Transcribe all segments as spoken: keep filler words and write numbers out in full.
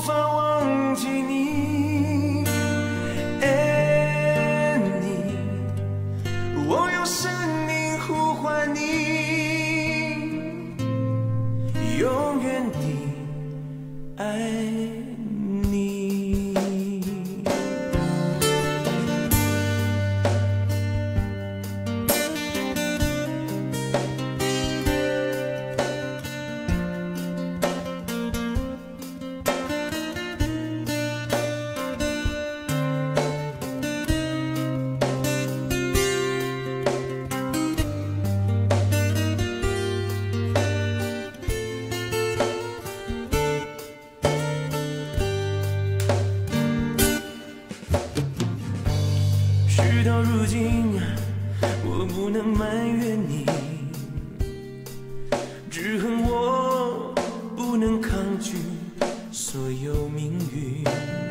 法忘记你。爱你，我用生命呼唤你，永远的爱你。事到如今，我不能埋怨你，只恨我不能抗拒所有命运。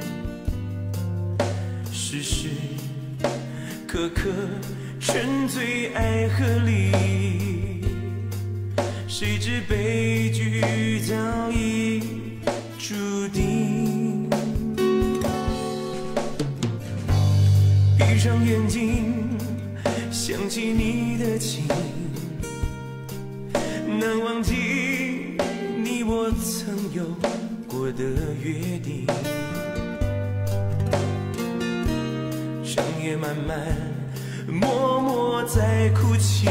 时时刻刻沉醉爱河里，谁知悲剧早已注定。闭上眼睛，想起你的情，难忘记你我曾有过的约定。长夜漫漫，默默在哭泣，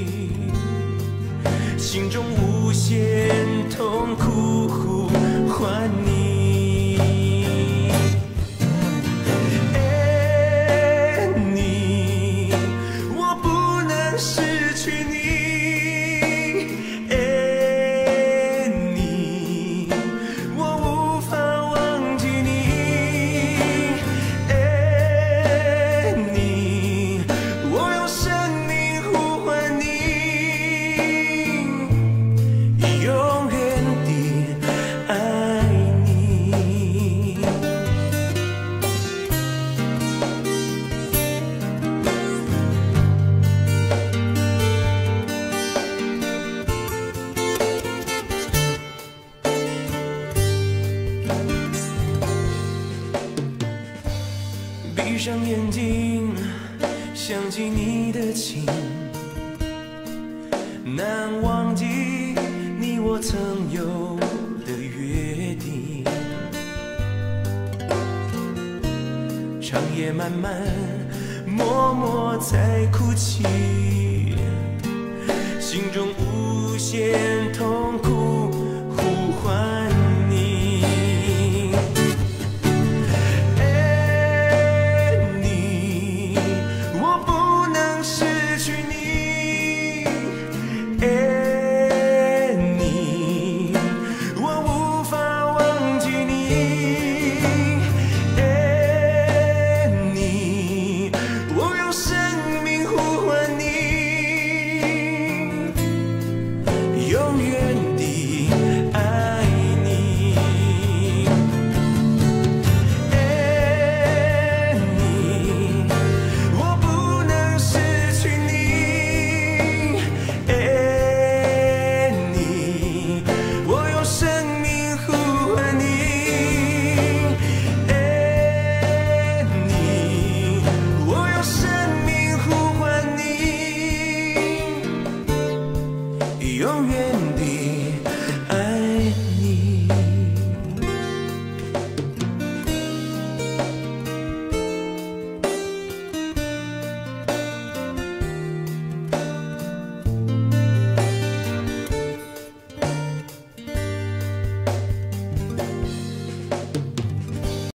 心中无限痛苦呼唤你。闭上眼睛，想起你的情，难忘记你我曾有的约定。长夜漫漫，默默在哭泣，心中无限痛苦呼唤。